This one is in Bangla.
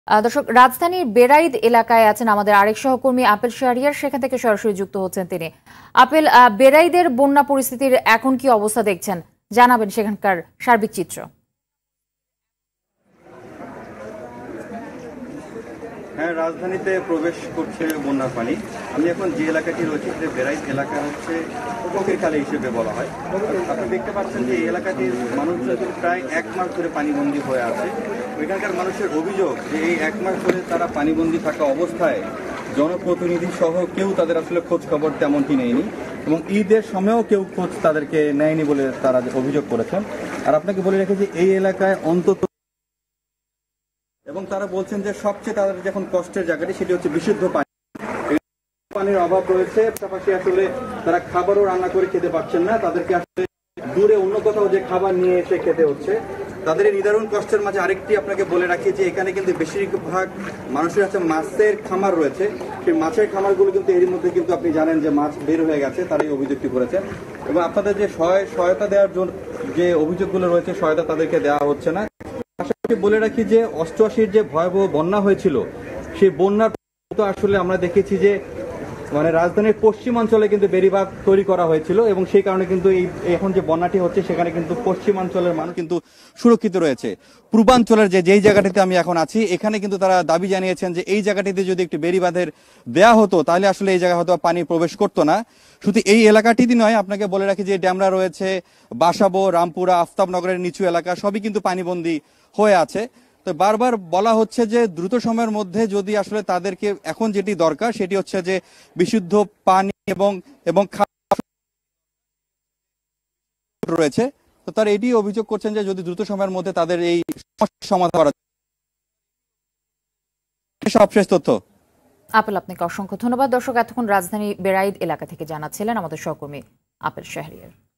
দর্শক, রাজধানীর বেড়াইদ এলাকায় আছেন আমাদের আরেক সহকর্মী আপেল শাহরিয়ার। সেখান থেকে সরাসরি যুক্ত হচ্ছেন তিনি। আপেল, বেড়াইদের বন্যা পরিস্থিতির এখন কি অবস্থা দেখছেন, জানাবেন সেখানকার সার্বিক চিত্র। হ্যাঁ, রাজধানীতে প্রবেশ করছে বন্যার পানি। আমি এখন যে এলাকাটি রয়েছে যে বেড়াইদ এলাকা হচ্ছে ফকির খালি হিসেবে বলা হয়। আপনি দেখতে পাচ্ছেন যে এই এলাকাটির মানুষজন প্রায় 1 মাস ধরে পানিবন্দী হয়ে আছে। এখানকার মানুষের অভিযোগ যে এই 1 মাস ধরে তারা পানিবন্দী থাকা অবস্থায় জনপ্রতিনিধি সহ কেউ তাদের আসলে খোঁজ খবর তেমনটি নেয়নি, এবং ঈদের সময়ও কেউ খোঁজ তাদেরকে নেয়নি বলে তারা অভিযোগ করেছেন। আর আপনাকে বলে রেখে যে এই এলাকায় অন্তত, এবং তারা বলছেন যে সবচেয়ে তাদের যখন কষ্টের জায়গাটি সেটি হচ্ছে বিশুদ্ধ পানি। পানির অভাব রয়েছে, পাশাপাশি আসলে তারা খাবারও রান্না করে খেতে পারছেন না, তাদেরকে আসলে দূরে অন্য কোথাও যে খাবার নিয়ে এসে খেতে হচ্ছে। তাদের এই নিদারুণ কষ্টের মাঝে আরেকটি আপনাকে বলে রাখি যে এখানে কিন্তু বেশিরভাগ মানুষের কাছে মাছের খামার রয়েছে। সেই মাছের খামারগুলো কিন্তু এর মধ্যে কিন্তু আপনি জানেন যে মাছ বের হয়ে গেছে, তারাই অভিযোগটি করেছেন। এবং আপনাদের যে সহায়তা দেওয়ার জন্য যে অভিযোগগুলো রয়েছে, সহায়তা তাদেরকে দেওয়া হচ্ছে না। পাশাপাশি বলে রাখি যে 88-র যে ভয়াবহ বন্যা হয়েছিল, সেই বন্যার আসলে আমরা দেখেছি যে রাজধানীর পশ্চিমাঞ্চলে কিন্তু বেড়িবাঁধ তৈরি করা হয়েছিল, এবং সেই কারণে কিন্তু এখন যে বন্যাটি হচ্ছে সেখানে কিন্তু পশ্চিমাঞ্চলের মানুষ কিন্তু সুরক্ষিত রয়েছে। পূর্বাঞ্চলের যেই জায়গাটিতে আমি এখন আছি, এখানে কিন্তু তারা দাবি জানিয়েছেন যে এই জায়গাটিতে যদি একটি বেড়িবাঁধের দেয়া হতো তাহলে আসলে এই জায়গায় হয়তো পানি প্রবেশ করতো না। শুধু এই এলাকাটিতে নয়, আপনাকে বলে রাখি যে ড্যামরা রয়েছে, বাসাবো, রামপুরা, আফতাবনগরের নিচু এলাকা সবই কিন্তু পানিবন্দী হয়ে আছে। তো বারবার বলা হচ্ছে যে দ্রুত সময়ের মধ্যে যদি আসলে তাদেরকে এখন যেটি দরকার সেটি হচ্ছে যে বিশুদ্ধ পানি এবং রয়েছে। তো তারা এটি অভিযোগ করছেন যে যদি দ্রুত সময়ের মধ্যে তাদের এই সমস্যার সমাধান করা। সবশেষ তথ্য। আপেল, আপনাকে অসংখ্য ধন্যবাদ। দর্শক, এতক্ষণ রাজধানী বেড়াইদ এলাকা থেকে জানাচ্ছিলেন আমাদের সহকর্মী আপেল শাহরিয়ার।